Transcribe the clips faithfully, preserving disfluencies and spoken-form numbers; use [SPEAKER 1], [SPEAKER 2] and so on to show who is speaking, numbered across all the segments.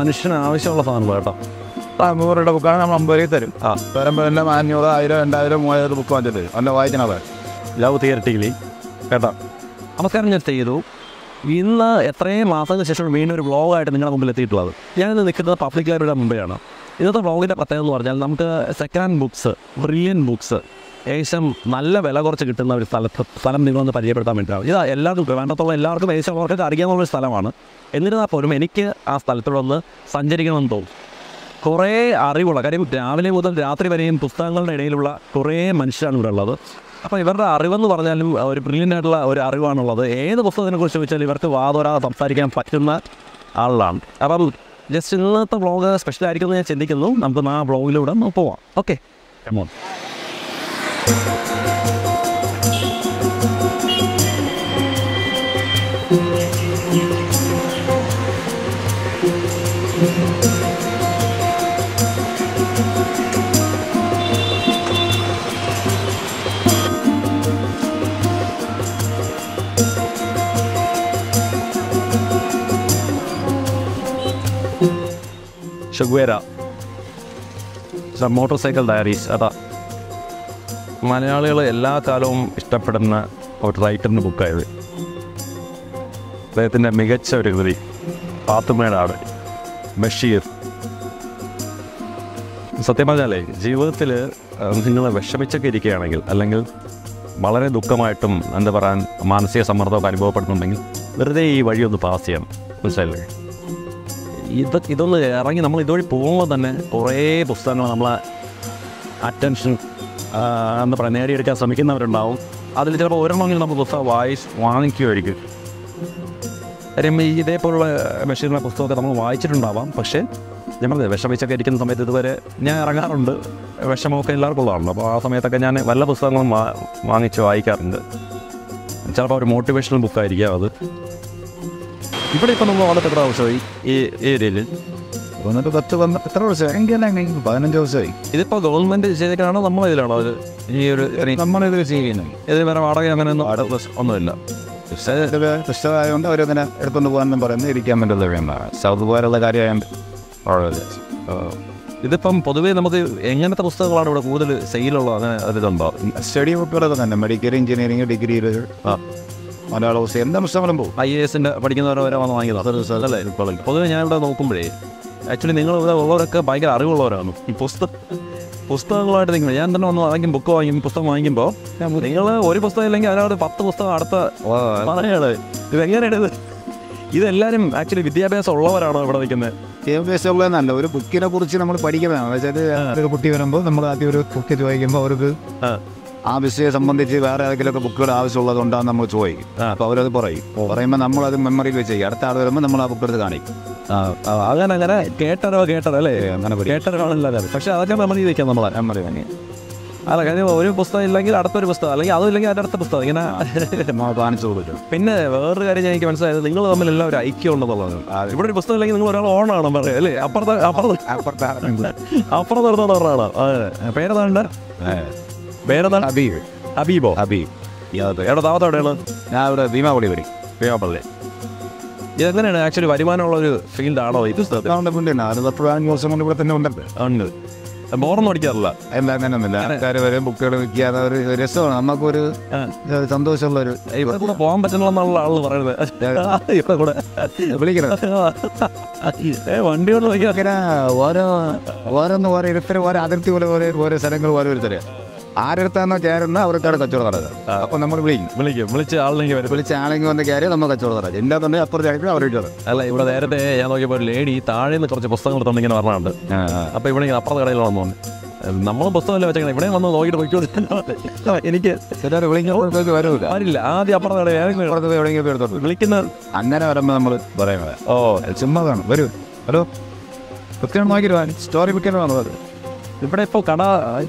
[SPEAKER 1] മനുഷ്യന് ആവശ്യമുള്ള സാധനങ്ങൾ കേട്ടോ.
[SPEAKER 2] നൂറ് രൂപയുടെ ബുക്കാണ് നമ്മൾ അമ്പത് രൂപ തരും. ആ വരുമ്പോൾ എല്ലാം അഞ്ഞൂറ് ആയിരം രണ്ടായിരം മൂവായിരം ബുക്ക് വാങ്ങിച്ചിട്ട് അല്ല വായിക്കണത്
[SPEAKER 1] ലവ് തിയററ്റിക്കലി കേട്ടോ. നമസ്കാരം, ഞാൻ ചെയ്തു. ഇന്ന് എത്രയും മാസങ്ങൾക്ക് ശേഷം വീണ്ടും ഒരു വ്ളോഗായിട്ട് നിങ്ങളുടെ മുമ്പിൽ എത്തിയിട്ടുള്ളത്. ഞാനിന്ന് നിൽക്കുന്നത് പബ്ലിക് ലൈബ്രറിയുടെ മുമ്പിലാണ്. ഇന്നത്തെ വ്ളോഗിൻ്റെ പ്രത്യേകത എന്ന് പറഞ്ഞാൽ നമുക്ക് second hand books, brilliant books ഏകദേശം നല്ല വില കുറച്ച് കിട്ടുന്ന ഒരു സ്ഥലത്ത് സ്ഥലം നിങ്ങളൊന്ന് പരിചയപ്പെടുത്താൻ വേണ്ടിയിട്ടാണ്. ഇത് എല്ലാവർക്കും വേണ്ടത്തുള്ള എല്ലാവർക്കും ഏകദേശം അവർക്കൊക്കെ അറിയാവുന്നൊരു സ്ഥലമാണ്. എന്നിരുന്നാൽ പോലും എനിക്ക് ആ സ്ഥലത്തോടെ ഒന്ന് സഞ്ചരിക്കണമെന്ന് തോന്നും. കുറേ അറിവുള്ള കാര്യം, രാവിലെ മുതൽ രാത്രി വരെയും പുസ്തകങ്ങളുടെ ഇടയിലുള്ള കുറേ മനുഷ്യരാണ് ഇവിടെ ഉള്ളത്. അപ്പോൾ ഇവരുടെ അറിവെന്ന് പറഞ്ഞാലും ഒരു ബ്രില്യൻ്റ് ആയിട്ടുള്ള ഒരു അറിവാണുള്ളത്. ഏത് പുസ്തകത്തിനെക്കുറിച്ച് ചോദിച്ചാൽ ഇവർക്ക് വാതോരാതെ സംസാരിക്കാൻ പറ്റുന്ന ആളാണ്. അപ്പം ജസ്റ്റ് ഇന്നത്തെ വ്ളോഗ് സ്പെഷ്യൽ ആയിരിക്കുമെന്ന് ഞാൻ ചിന്തിക്കുന്നു. നമുക്ക് ആ വ്ളോഗിലൂടെ പോവാം. Okay, come on. Che Guevara motorcycle diaries. അതാ മലയാളികൾ എല്ലാ കാലവും ഇഷ്ടപ്പെടുന്ന ഒരു റൈറ്ററിൻ്റെ ബുക്കായത്. അദ്ദേഹത്തിൻ്റെ മികച്ച ഒരു കൃതി പാത്തുമ്മയുടെ ആട്, ബഷീർ. സത്യം പറഞ്ഞാലേ ജീവിതത്തിൽ നിങ്ങൾ വിഷമിച്ചൊക്കെ ഇരിക്കുകയാണെങ്കിൽ, അല്ലെങ്കിൽ വളരെ ദുഃഖമായിട്ടും എന്താ പറയാൻ മാനസിക സമ്മർദ്ദമൊക്കെ അനുഭവപ്പെടുന്നുണ്ടെങ്കിൽ വെറുതെ ഈ വഴിയൊന്ന് പാസ് ചെയ്യാം. മനസ്സിലായില്ലേ? ഇത് ഇതൊന്ന് ഇറങ്ങി നമ്മൾ ഇതുവഴി പോകുമ്പോൾ തന്നെ കുറേ പുസ്തകങ്ങൾ നമ്മളെ അറ്റൻഷൻ എന്താ പറയുക നേടിയെടുക്കാൻ ശ്രമിക്കുന്നവരുണ്ടാവും. അതിൽ ചിലപ്പോൾ ഒരെണ്ണമെങ്കിലും നമ്മൾ പുസ്തകം വായിച്ച് വാങ്ങിക്കുമായിരിക്കും. കാര്യം ഈ ഇതേപോലുള്ള ബഷീറിൻ്റെ പുസ്തകമൊക്കെ നമ്മൾ വായിച്ചിട്ടുണ്ടാവാം. പക്ഷേ നമ്മൾ വിഷമിച്ചൊക്കെ ഇരിക്കുന്ന സമയത്ത് ഇതുവരെ ഞാൻ ഇറങ്ങാറുണ്ട്. വിഷമമൊക്കെ എല്ലാവർക്കും ഉള്ളതാണല്ലോ. അപ്പോൾ ആ സമയത്തൊക്കെ ഞാൻ വല്ല പുസ്തകങ്ങളും വാ വാങ്ങിച്ച് വായിക്കാറുണ്ട്. ചിലപ്പോൾ ഒരു മോട്ടിവേഷണൽ ബുക്കായിരിക്കാം അത്. ഇവിടെ ഇപ്പോൾ നമ്മൾ വളരെ എത്ര ദിവസമായി ഈ ഏരിയയിൽ?
[SPEAKER 2] വന്നിട്ട് പത്ത് പന്ത്ര എത്ര ദിവസമായി? എങ്കിൽ പതിനഞ്ച് ദിവസമായി.
[SPEAKER 1] ഇതിപ്പോൾ ഗവൺമെൻറ് ചെയ്തേക്കാണോ നമ്മൾ ഇതിലാണോ അത്? ഈ ഒരു
[SPEAKER 2] നമ്മളിത് ചെയ്യുന്നത്
[SPEAKER 1] ഇത് വേറെ വാടക അങ്ങനെയൊന്നും ഒന്നുമില്ല.
[SPEAKER 2] പുസ്തകമായതുകൊണ്ട് അവരങ്ങനെ എടുത്തുകൊണ്ട് പോകാനും പറയുന്നത് ഇരിക്കാൻ പറ്റുന്നത് വേണ്ട. സൗത്ത് പോലുള്ള കാര്യമായത്
[SPEAKER 1] ഇതിപ്പം പൊതുവേ നമുക്ക് എങ്ങനത്തെ പുസ്തകങ്ങളാണ് ഇവിടെ കൂടുതൽ സെയിലുള്ളത്? അങ്ങനെ അതിലുണ്ടോ?
[SPEAKER 2] സ്റ്റഡി ബുക്കുകളൊക്കെ തന്നെ, മെഡിക്കൽ, എഞ്ചിനീയറിംഗ്, ഡിഗ്രി, മലയാള പുസ്തകം എന്താ പുസ്തകങ്ങളും പോകും.
[SPEAKER 1] ഐ എ എസിൻ്റെ പഠിക്കുന്നവരെ വരെ വന്ന് വാങ്ങിയത് അല്ലേ? പൊതുവെ ഞാൻ ഇവിടെ നോക്കുമ്പോഴേ ആക്ച്വലി നിങ്ങൾ ഇവിടെ ഉള്ളവരൊക്കെ ഭയങ്കര അറിവുള്ളവരാണ്. ഈ പുസ്തകം പുസ്തകങ്ങളായിട്ട് നിങ്ങൾ ഞാൻ തന്നെ വന്ന് വാങ്ങിക്കും ബുക്ക് വാങ്ങിക്കും പുസ്തകം വാങ്ങിക്കുമ്പോൾ നിങ്ങൾ ഒരു പുസ്തകം ഇല്ലെങ്കിൽ അതിനകത്ത് പത്ത് പുസ്തകം അടുത്ത പറയാണ്. ഇതെങ്ങനെയാണ് ഇത്? ഇതെല്ലാവരും ആക്ച്വലി വിദ്യാഭ്യാസം ഉള്ളവരാണോ ഇവിടെ നിൽക്കുന്നത്?
[SPEAKER 2] വിദ്യാഭ്യാസം ഉള്ളതെന്നല്ല, ഒരു ബുക്കിനെ കുറിച്ച് നമ്മൾ പഠിക്കുന്നതാണ്. വെച്ചാൽ കുട്ടി വരുമ്പോൾ നമ്മൾ ആദ്യം ഒരു ബുക്ക് വായിക്കുമ്പോൾ അവർക്ക് ആ വിഷയം സംബന്ധിച്ച് വേറെ ഏതെങ്കിലുമൊക്കെ ബുക്കുകൾ ആവശ്യമുള്ളത് കൊണ്ടാണ് നമ്മൾ ചോദിക്കും. അപ്പോൾ അവരത് പറയും. പറയുമ്പോൾ നമ്മളത് മെമ്മറിയിൽ വെച്ച് ചെയ്യും. അടുത്ത ആൾ വരുമ്പോൾ നമ്മൾ ആ ബുക്ക് എടുത്ത് കാണിക്കും.
[SPEAKER 1] അങ്ങനെ അങ്ങനെ കേട്ടറോ കേട്ടറോ അല്ലേ? അങ്ങനെ കേട്ടറാണല്ലോ. പക്ഷേ അതൊക്കെ മെമ്മറി വയ്ക്കാം. നമ്മൾ മെമ്മറി വാങ്ങി അല്ല കാര്യം ഒരു പുസ്തകം ഇല്ലെങ്കിൽ അടുത്തൊരു പുസ്തകം, അല്ലെങ്കിൽ അതും ഇല്ലെങ്കിൽ അതിൻ്റെ അടുത്ത പുസ്തകം ഇങ്ങനെ
[SPEAKER 2] കാണിച്ചു കൊടുക്കും.
[SPEAKER 1] പിന്നെ വേറൊരു കാര്യം ഞാൻ എനിക്ക് മനസ്സിലായത്, നിങ്ങൾ തമ്മിൽ എല്ലാം ഒരു ഐക്യം ഉണ്ടെന്നുള്ളത്. ഇവിടെ ഒരു പുസ്തകം ഇല്ലെങ്കിൽ നിങ്ങൾ ഒരാൾ ഓണാണോ പറയാം അല്ലേ? അപ്പുറത്തെ അപ്പുറത്ത് അപ്പുറത്തെ അപ്പുറത്ത് നിർത്തുന്ന ഒരാളാണ്. അതെ, പേരെന്താണ്ട്? പേരെന്താണ്?
[SPEAKER 2] ഹബീബ്.
[SPEAKER 1] ഹബീബോ?
[SPEAKER 2] ഹബീബ്.
[SPEAKER 1] എവിടെ താമസം എവിടെയാണ്?
[SPEAKER 2] ഞാൻ ഇവിടെ ഭീമാപള്ളി വരും.
[SPEAKER 1] ഭീമാപള്ളി. ഇതെങ്ങനെയാണ് ആക്ച്വലി വരുമാനമുള്ളൊരു ഫീൽഡാണോ ഇത്?
[SPEAKER 2] ദിവസം കൊണ്ട് ഇവിടെ തന്നെ ഉണ്ടല്ലോ.
[SPEAKER 1] ഉണ്ട്. ബോറൊന്നും അടിക്കാറില്ല.
[SPEAKER 2] എന്താ അങ്ങനെയൊന്നുമില്ല. ആൾക്കാർ വരും, ബുക്കുകൾ വിൽക്കാതെ ഒരു രസമാണ്. നമുക്കൊരു സന്തോഷമുള്ളൊരു
[SPEAKER 1] ഇവിടെ കൂടെ പോകാൻ പറ്റുന്നുള്ള ആള് പറയുന്നത് ഇവിടെ കൂടെ
[SPEAKER 2] വിളിക്കുന്നത്
[SPEAKER 1] വണ്ടി കൊണ്ട് നോക്കിയാൽ
[SPEAKER 2] അങ്ങനെ ഓരോ ഓരോന്ന് ഓരോ ഇടത്തരം ഓരോ അതിർത്തി പോലെ ഓരോ ഓരോ സ്ഥലങ്ങൾ ഓരോരുത്തരെ ആരെടുത്താന്നോ ചേരുന്ന അവർക്കാണ് കച്ചവടം നടക്കുക. അപ്പോൾ നമ്മൾ വിളിക്കും വിളിക്കും വിളിച്ച് ആളിനെങ്കിൽ വരും. വിളിച്ച് ആളെങ്കിൽ വന്ന് കയറി നമ്മൾ കച്ചവടം നടക്കും. എന്താണെന്നുണ്ടെങ്കിൽ അപ്പുറത്തേക്ക് അവർ അല്ല. ഇവിടെ നേരത്തെ ഞാൻ നോക്കിയപ്പോൾ ഒരു ലേഡി താഴെ നിന്ന് കുറച്ച് പുസ്തകങ്ങൾ എടുത്തോണ്ട് ഇങ്ങനെ പറഞ്ഞുണ്ട്. അപ്പോൾ ഇവിടെ അപ്പുറത്തെ കടയിൽ വന്നു നമ്മൾ പുസ്തകമല്ല വെച്ചേക്കണം. ഇവിടെ വന്ന് നോക്കിയിട്ട് പോയിക്കോ. എനിക്ക് ചിലർ വിളിക്കുമ്പോൾ വരില്ല
[SPEAKER 1] വരില്ല. ആദ്യം അപ്പുറത്തെ കടയിൽ
[SPEAKER 2] അപ്പുറത്ത് എവിടെയെങ്കിലും എടുത്തോട്ട്
[SPEAKER 1] വിളിക്കുന്ന അങ്ങനെ
[SPEAKER 2] വരുമ്പോൾ നമ്മൾ പറയുന്നത് ഓ ചുമ്മാ കാണും വരൂ ഹലോ പുസ്തകം നോക്കിയിട്ട് സ്റ്റോറി ബുക്കിൽ വന്നത്.
[SPEAKER 1] ഇവിടെ ഇപ്പോൾ കട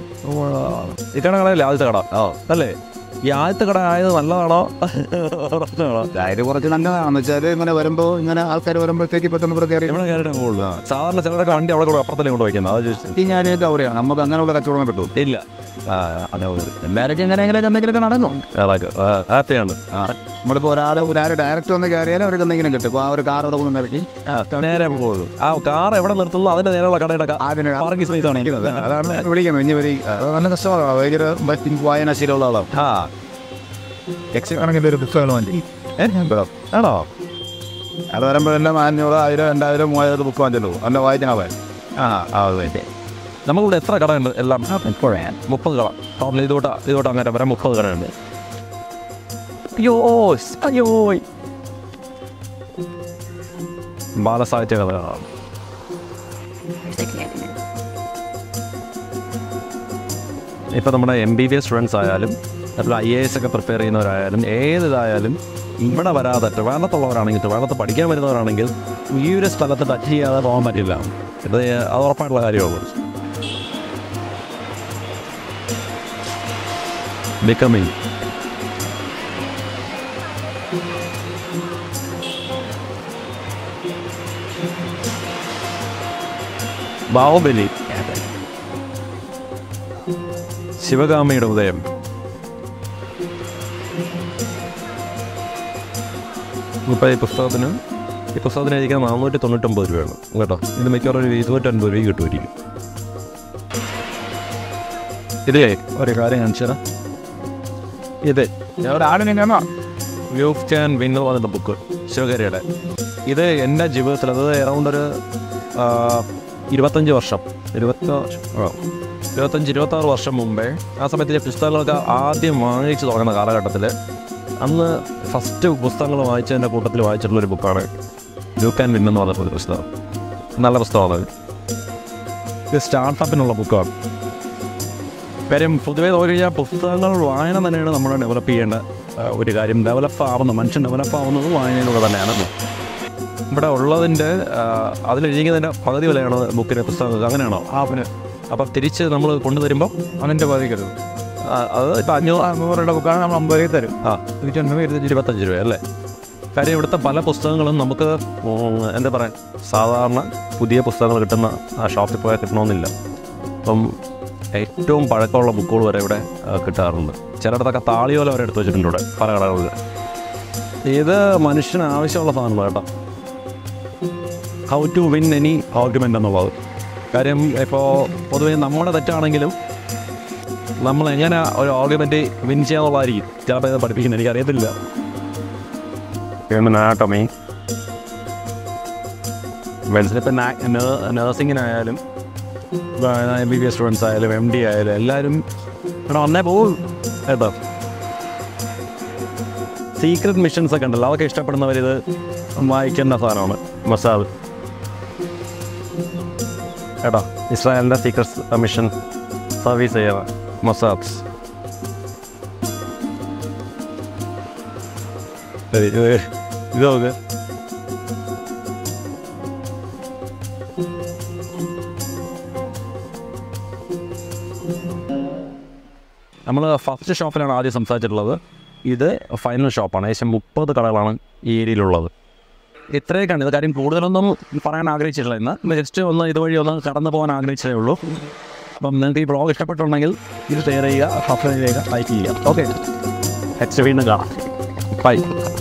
[SPEAKER 1] ഇതാണ് കടയല്ലേ ആദ്യത്തെ കട? ഓ അല്ലേ? ഈ ആദ്യത്തെ കട ആയത് നല്ലതാണോ പ്രശ്നമാണോ?
[SPEAKER 2] അതായത് കുറച്ച് നല്ലതാണെന്ന് വെച്ചാൽ ഇങ്ങനെ വരുമ്പോൾ ഇങ്ങനെ ആൾക്കാർ വരുമ്പോഴത്തേക്ക് പെട്ടെന്ന് ഇവിടെ കയറി
[SPEAKER 1] ഇവിടെ കയറിയിട്ട് പോകുള്ളൂ. സാധാരണ ചിലരൊക്കെ വണ്ടി അവിടെ കൂടെ അപ്പുറത്തല്ലേ കൊണ്ട് വയ്ക്കുന്നത്. അത് ചോദിച്ചു
[SPEAKER 2] ഞാനേറ്റവും അവിടെയാണ് നമുക്ക് അങ്ങനെയുള്ള കച്ചവടം കിട്ടും.
[SPEAKER 1] ഇല്ല
[SPEAKER 2] എല്ലാവർക്കും എങ്ങനെയെങ്കിലും എന്തെങ്കിലുമൊക്കെ നടന്നു
[SPEAKER 1] ഹാപ്പിയാണ്.
[SPEAKER 2] നമ്മളിപ്പോൾ ഒരാൾ ഒരാൾ ഡയറക്റ്റ് വന്ന് കയറിയാലും അവർക്ക് എന്തെങ്കിലും കിട്ടും. ഇപ്പോൾ ആ ഒരു കാർ ഇവിടെ ഇറക്കി
[SPEAKER 1] നേരെ പോകുള്ളൂ. ആ കാർ എവിടെ നിർത്തുള്ളൂ അതിൻ്റെ നേരെയുള്ള കടയുടെ
[SPEAKER 2] അതിന്
[SPEAKER 1] പാർക്കിംഗ് സ്പേസ് ആണ്.
[SPEAKER 2] അതാണ് വിളിക്കുന്നത്. ഇനി വരി നല്ല കഷ്ടമാണ്. ഭയങ്കര വായനാശീലമുള്ള ആളാണ്.
[SPEAKER 1] ആ
[SPEAKER 2] എക്സ് കണക്കിൻ്റെ ഒരു പുസ്തകങ്ങൾ വാങ്ങി
[SPEAKER 1] ആണോ?
[SPEAKER 2] അത് വരുമ്പോൾ എല്ലാം അഞ്ഞൂറ് ആയിരം രണ്ടായിരം മൂവായിരം ബുക്ക് വാങ്ങിച്ചല്ലോ. നല്ല വായിച്ചാൽ
[SPEAKER 1] ആ ആ അതെ. നമുക്കിവിടെ എത്ര കടയുണ്ട്? എല്ലാം മുപ്പത് കട. ടോട്ടൽ ഇതോട്ട് ഇതോട്ട് അങ്ങനെ വരാൻ മുപ്പത് കടയുണ്ട്. അയ്യോ അയ്യോ ബാലസാഹിത്യ കഥകളാണ്. ഇപ്പം നമ്മുടെ M B B S students ആയാലും അതുപോലെ ഐ എ എസ് ഒക്കെ പ്രിപ്പയർ ചെയ്യുന്നവരായാലും ഏതിതായാലും ഇവിടെ വരാതെ ട്രിവാൻഡ്രത്തുള്ളവരാണെങ്കിൽ ട്രിവാൻഡ്രത്ത് പഠിക്കാൻ വരുന്നവരാണെങ്കിൽ ഈ ഒരു സ്ഥലത്ത് ടച്ച് ചെയ്യാതെ പോകാൻ പറ്റില്ല. ഇത് അത് ഉറപ്പായിട്ടുള്ള കാര്യമുള്ളൂ. becoming ബാഹുബലി, ശിവകാമിയുടെ ഉദയം, ഇപ്പോൾ ഈ പുസ്തകത്തിന് ഈ പുസ്തകത്തിന് എഴുതിക്കാൻ നാനൂറ്റി തൊണ്ണൂറ്റൊമ്പത് രൂപയാണ് കേട്ടോ. ഇത് മിക്കവാറും ഒരു ഇരുന്നൂറ്റൻപത് രൂപയ്ക്ക് കിട്ടുമായിരിക്കും. ഇതേ ഒരു കാര്യം കാണിച്ചാൽ ഇത്
[SPEAKER 2] ഒരാളിനെങ്ങാ
[SPEAKER 1] യു ക്യാൻ വിൻ എന്ന് പറയുന്ന ബുക്ക് ശിവകാരിയുടെ. ഇത് എൻ്റെ ജീവിതത്തിൽ അത് അറൗണ്ട് ഒരു ഇരുപത്തഞ്ച് വർഷം ഇരുപത്തി ഇരുപത്തഞ്ച് ഇരുപത്താറ് വർഷം മുമ്പേ ആ സമയത്ത് പുസ്തകങ്ങളൊക്കെ ആദ്യം വാങ്ങിച്ച് തുടങ്ങുന്ന കാലഘട്ടത്തിൽ അന്ന് ഫസ്റ്റ് പുസ്തകങ്ങൾ വായിച്ചതിൻ്റെ കൂട്ടത്തിൽ വായിച്ചിട്ടുള്ളൊരു ബുക്കാണ് യു ക്യാൻ വിൻ എന്ന് പറഞ്ഞ പുസ്തകം. നല്ല പുസ്തകമാണ്. ഇത് സ്റ്റാർട്ടപ്പിനുള്ള ബുക്കാണ്. കാര്യം പൊതുവേ നോക്കി കഴിഞ്ഞാൽ പുസ്തകങ്ങൾ വായന തന്നെയാണ് നമ്മൾ ഡെവലപ്പ് ചെയ്യേണ്ട ഒരു കാര്യം. ഡെവലപ്പ് ആവുന്ന മനുഷ്യൻ ഡെവലപ്പ് ആവുന്നത് വായനയിലൂടെ തന്നെയാണ്. ഇവിടെ ഉള്ളതിൻ്റെ അതിലെഴുതിയതിൻ്റെ പകുതി വിലയാണ് ബുക്കിൻ്റെ പുസ്തകങ്ങൾക്ക്. അങ്ങനെയാണോ? ആ പിന്നെ അപ്പം തിരിച്ച് നമ്മൾ കൊണ്ടുവരുമ്പോൾ അതിൻ്റെ ബാധിക്കരുത്. അത് ഇപ്പം അഞ്ഞൂറ് അഞ്ഞൂറുടെ ബുക്കാണ് നമ്മൾ അമ്പത് രൂപ തരും. ആ തിരിച്ചുണ്ടെങ്കിൽ ഇരുന്നൂറ്റി ഇരുപത്തഞ്ച് രൂപ അല്ലേ? കാര്യം ഇവിടുത്തെ പല പുസ്തകങ്ങളും നമുക്ക് എന്താ പറയുക സാധാരണ പുതിയ പുസ്തകങ്ങൾ കിട്ടുന്ന ആ ഷോപ്പിൽ പോയാൽ കിട്ടണമെന്നില്ല. അപ്പം ഏറ്റവും പഴക്കമുള്ള ബുക്കുകൾ വരെ ഇവിടെ കിട്ടാറുണ്ട്. ചിലയിടത്തൊക്കെ താളിയോല വരെ എടുത്ത് വെച്ചിട്ടുണ്ട് ഇവിടെ പല കടകളിൽ. ഇത് മനുഷ്യന് ആവശ്യമുള്ള സാധനമാണ് കേട്ടോ. How to win any argument എന്നുള്ളത്. കാര്യം ഇപ്പോൾ പൊതുവേ നമ്മുടെ തെറ്റാണെങ്കിലും നമ്മൾ എങ്ങനെ ഒരു ആർഗ്യുമെൻ്റ് വിൻ ചെയ്യാന്നുള്ളതായിരിക്കും ചിലപ്പോൾ ഇത് പഠിപ്പിക്കുന്നത്. എനിക്കറിയത്തില്ല. ആട്ടോമി ഇപ്പം നേഴ്സിങ്ങിനായാലും M B B S students ആയാലും എം ഡി ആയാലും എല്ലാവരും ഇവിടെ വന്നേ പോകും കേട്ടോ. സീക്രട്ട് മിഷൻസ് ഒക്കെ ഉണ്ടല്ലോ, അതൊക്കെ ഇഷ്ടപ്പെടുന്നവരിത് വായിക്കേണ്ട സാധനമാണ്. മൊസാദ് കേട്ടോ, ഇസ്രായേലിൻ്റെ സീക്രട്ട് മിഷൻ സർവീസ് ചെയ്യുക മൊസാദ്. ഇതൊക്കെ നമ്മൾ ഫസ്റ്റ് ഷോപ്പിലാണ് ആദ്യം സംസാരിച്ചിട്ടുള്ളത്. ഇത് ഫൈനൽ ഷോപ്പാണ്. ഏകദേശം മുപ്പത് കടകളാണ് ഈ ഏരിയയിലുള്ളത്. ഇത്രയൊക്കെയാണ്. ഇത് കാര്യം കൂടുതലൊന്നും പറയാൻ ആഗ്രഹിച്ചിട്ടില്ല. ഇന്ന് ജസ്റ്റ് ഒന്ന് ഇതുവഴി ഒന്ന് കടന്നു പോകാൻ ആഗ്രഹിച്ചതേ ഉള്ളൂ. അപ്പം നിങ്ങൾക്ക് ഈ ബ്ലോഗ് ഇഷ്ടപ്പെട്ടുണ്ടെങ്കിൽ ഇത് ഷെയർ ചെയ്യുക, സബ്സ്ക്രൈബ് ചെയ്യുക, ലൈക്ക് ചെയ്യുക. ഓക്കെ, നെക്സ്റ്റ് വീണ്ടും കാണാം. ബൈ.